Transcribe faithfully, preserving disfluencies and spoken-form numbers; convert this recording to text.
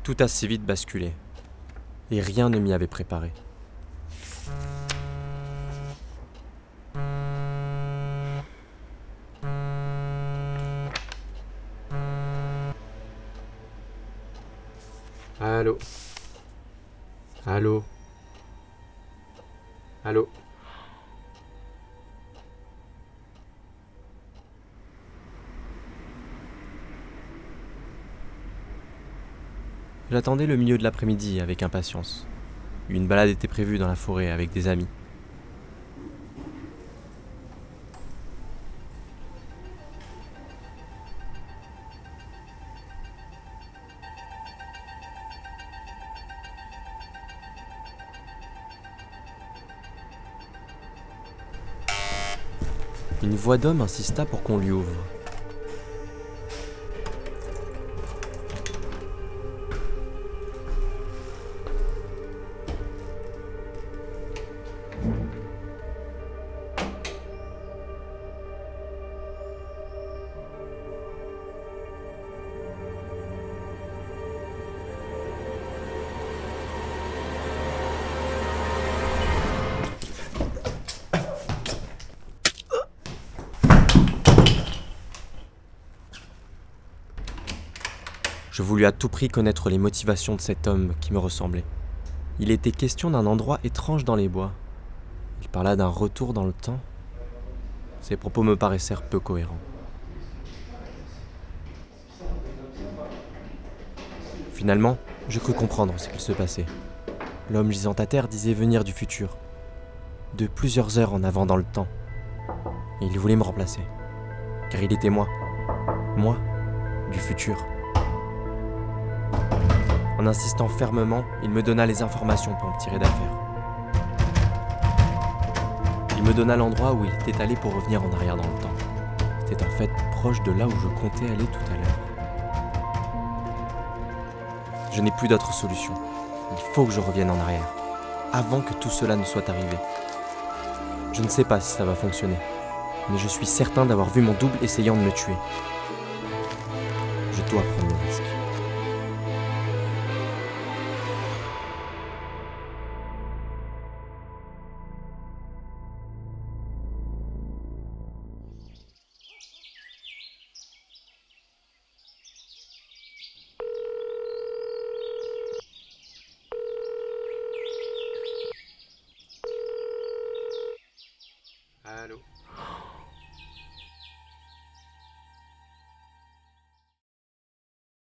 Tout a si vite basculé, et rien ne m'y avait préparé. Allô? Allô? Allô? J'attendais le milieu de l'après-midi avec impatience. Une balade était prévue dans la forêt avec des amis. Une voix d'homme insista pour qu'on lui ouvre. Je voulus à tout prix connaître les motivations de cet homme qui me ressemblait. Il était question d'un endroit étrange dans les bois. Il parla d'un retour dans le temps. Ses propos me paraissèrent peu cohérents. Finalement, je crus comprendre ce qu'il se passait. L'homme gisant à terre disait venir du futur, de plusieurs heures en avant dans le temps. Et il voulait me remplacer, car il était moi, moi, du futur. En insistant fermement, il me donna les informations pour me tirer d'affaire. Il me donna l'endroit où il était allé pour revenir en arrière dans le temps. C'était en fait proche de là où je comptais aller tout à l'heure. Je n'ai plus d'autre solution. Il faut que je revienne en arrière, avant que tout cela ne soit arrivé. Je ne sais pas si ça va fonctionner, mais je suis certain d'avoir vu mon double essayant de me tuer. Je dois prendre le risque. Allô?